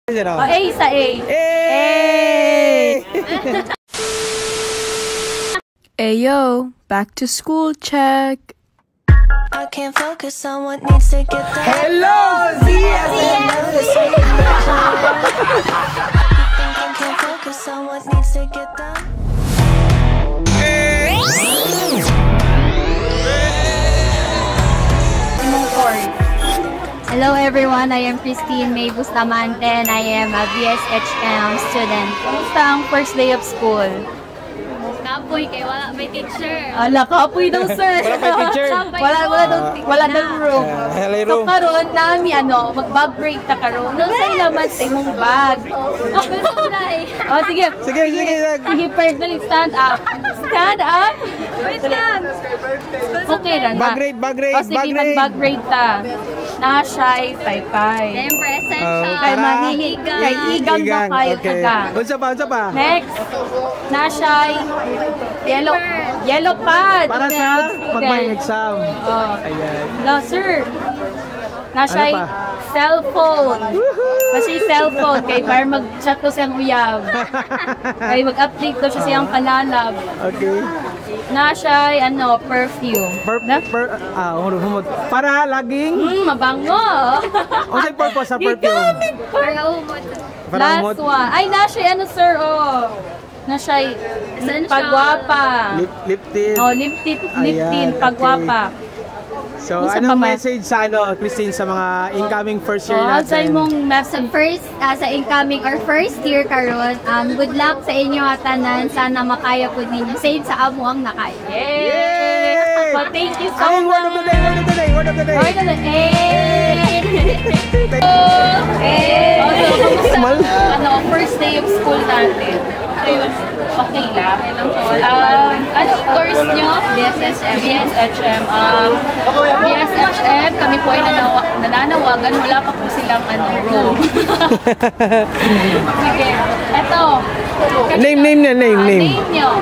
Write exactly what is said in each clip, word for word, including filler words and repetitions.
Zero. A sa A. Hey! Ayo, back to school check. I can't focus on what needs to get done. Hello, Zia! I can't focus on what needs to get done. Hello everyone, I am Christine May Bustamante and I am a B S H M student. Kumusta ang first day of school? Kapoy, kay wala may teacher. Ala, kapoy daw sir. Wala pa teacher. Wala, wala daw, wala daw room. Uh, hello, So room. karon nami ano, mag-bag break ta karon. Nung sa ilaman sa imong bag. Oh, sige. Sige, sige. Sige, personally, stand up. Stand up. Wait lang. Okay ra na. Bag raid, bag raid, O sige, bag raid. mag-bag break ta. Na-shy, pay-pay. Then present Oh, siya. Kay Tara. mangihigang. Kay igang ba kayo Okay. taga. Unsa pa, unsa pa? Next, na-shy, yellow, yellow pad. Para Okay, sa good student. pag may exam. Oh. Ayan. No, sir. Na-shy, Ano pa? cellphone. Kasi cellphone, kay para mag-chat ko siyang uyab. Kay mag-update ko siya siyang panalab. Okay. Na-shy, ano, perfume. Per, Na? per, ah, humod, humod. Para laging, Hmm, mabango. unsay purpose sa perfume? Gigamit ko. Para umot. Para Last humod. one. Ay, na-shy, ano, sir, oh. Na-shy, Essential. pagwapa. Lip, lip tint. Oh, lip tint, lip Ayan, tint, pagwapa. So, Isa anong pa ba? message sa ano, Christine, sa mga incoming first year Oh, outside natin? mong Sa message. first, uh, sa incoming or first year karon, um, good luck sa inyo atanan. Sana makaya po ninyo. Same sa amo ang nakaya. Yay! Yay! Well, thank you so Ay, much. word of the day, word of the day, word of the day. Word of the day. Hey! Also, kamusta? Mal? Ano, first day of school natin. Okay lang. Um, ano course nyo? B S H M. B S H M. Um, B S H M, kami po ay nanawa, nananawagan. Wala pa po silang ano, room. Sige. Eto. Name, name na, name, Ah, name. Name nyo.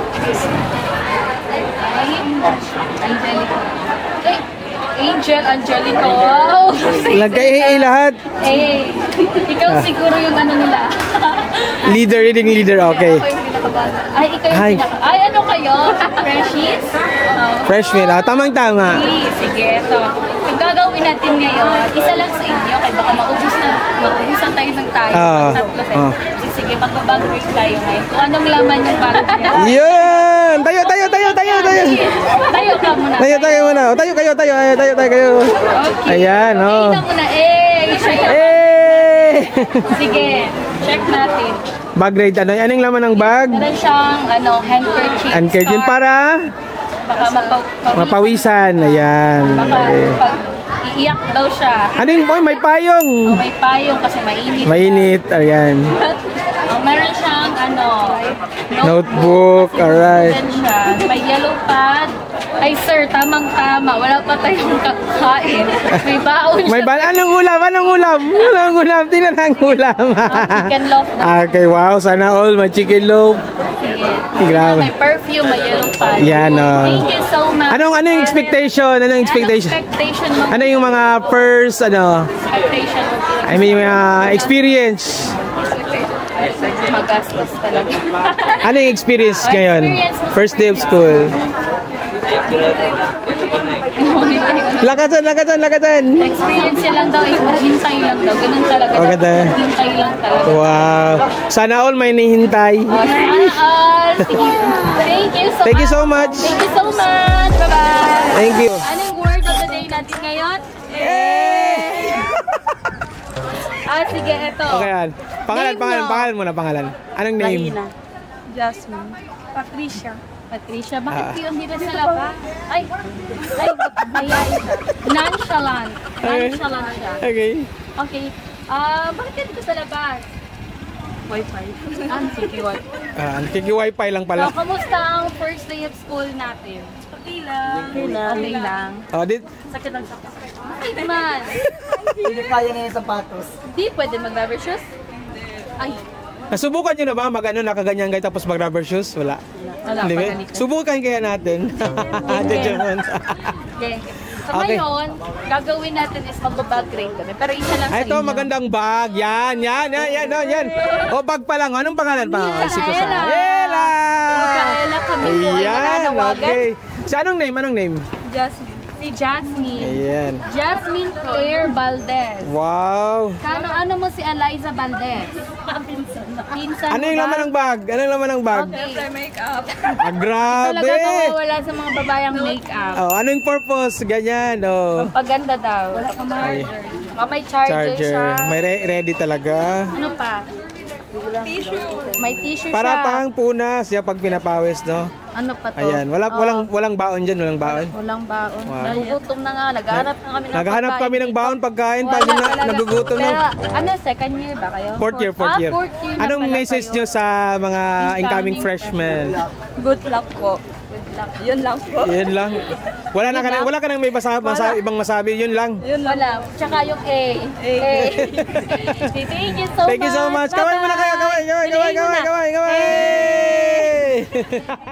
Angelico. Ay, Angel Angelico. Wow. Lagay eh, lahat. Eh, ikaw siguro yung ano nila. Leader, reading leader, okay. Ako yung pinakabata. Ay, ikaw yung Ay. pinaka... Ay, ano kayo? Freshies? Oh. Freshman, ah, tamang-tama. Sige, sige. So, yung gagawin natin ngayon, isa lang sa inyo, kaya baka maubos na, maubusan tayo ng tayo. Ah, Tatlo tayo. ah. Sige, magbabag break tayo ngayon. Kung anong laman yung bag niya. Yan! Tayo, tayo, tayo, tayo, tayo. Tayo ka muna. Tayo, tayo muna. O, tayo kayo, tayo, tayo, tayo, tayo, kayo. Okay. Ayan, oh. Tingnan mo na. Eh, check na. Eh! Sige, check natin. Bag raid, ano? Anong laman ng bag? Meron siyang, ano, handkerchief. Handkerchief scarf. para Baka mapaw mapawisan. Ayan. Baka Okay. pag iiyak daw siya. Ano yung, boy, may payong. O, may payong kasi mainit. Mainit, ayan. O, meron siyang, ano, Notebook, alright. Meron siya. May yellow pad. Ay, sir, tamang-tama. Wala pa tayong kakain. May baon siya. May ba? Anong ulam? Anong ulam? Anong ulam? Tingnan ang ulam. Chicken loaf na. Okay, wow. Sana all. May chicken loaf. Sige. Grabe. May perfume, may yellow pad. Yan, oh. Thank you so much. Anong, anong expectation? Anong expectation? Anong expectation mo? Ano yung mga first, ano, Expectation mo? I mean, uh, experience? Magastos talaga. Ano yung experience ngayon? Experience mo sa First day of school. Lakatan, lakatan, lakatan. Experience niya lang daw, hintay lang daw. Ganun talaga. Oh, ganda. Hintay lang talaga. Wow. Sana all may nihintay. Oh, sana all. Sige. Thank you so Thank you much. so much. Thank you so much. Bye-bye. Thank you. Anong word of the day natin ngayon? Eh! Ah, sige, eto. Okay, yan. Pangalan, Name pangalan, mo. pangalan muna, pangalan. Anong name? Jasmine. Patricia. Patricia, bakit Ah. kayo ang hirap sa labas? Ay, ay, ay, ay. Nonchalant. Nonchalant siya. Okay. Okay. Ah, bakit kayo dito sa labas? Wi-Fi. Ah, sige, Wi-Fi. Ah, kiki-wifi lang So, pala. kamusta ang first day of school natin? Okay lang. Okay lang. Okay lang. Oh, dit. Sakit ang sakit. Okay naman. Hindi kaya na yung sapatos. Hindi pwede mag-rubber shoes? Ay, Nasubukan nyo na ba mag ano, nakaganyan kayo tapos mag rubber shoes? Wala. wala Hindi pa ba? ganito. Subukan kaya natin. Judgment. Okay. So Okay. ngayon, gagawin natin is magbabag grade kami. Pero isa lang sa Ay, ito, inyo. magandang bag. Yan, yan, yan, yan, yan, yan. O, bag pa lang. Anong pangalan pa? Micaela. Si Micaela. Micaela, kami po ay Ayan, nananawagan. okay. Si anong name? Anong name? Jasmine. Si Jasmine. Ayan. Jasmine Claire Valdez. Wow. Kano, ano mo si Eliza Valdez? Pinsan. Pinsan Ano mo yung ba? laman ng bag? Ano yung laman ng bag? Okay. Makeup. Ah, grabe. Talaga nawawala sa mga babayang makeup. Oh, ano yung purpose? Ganyan, oh. Paganda daw. Wala ka Ay, Oh, may charger, charger. siya. May re- ready talaga. Ano pa? Tissue. May tissue Para siya. pang punas, siya pag pinapawis, no? Ano pa to? Ayan, wala, Oh, walang, walang baon dyan, walang baon. Walang baon. Wow. Nagugutom na nga. Naghahanap na kami ng Naghahanap pagkain kami ng dito. baon pagkain pag Wala na, talaga. nagugutom Pero, na. ano, second year ba kayo? Fourth year, fourth ah, year. fourth year na Anong pala message kayo. nyo sa mga incoming Incoming freshmen? Good luck po. Good luck. Yun lang po. Yun lang. Wala na ka na, wala ka nang may basa, masa, ibang masabi, yun lang. Yun lang. Tsaka yung A. A. Thank you so much. Thank you so much. Kaway mo na kayo, kaway, kaway, kaway, kaway, kaway, kaway.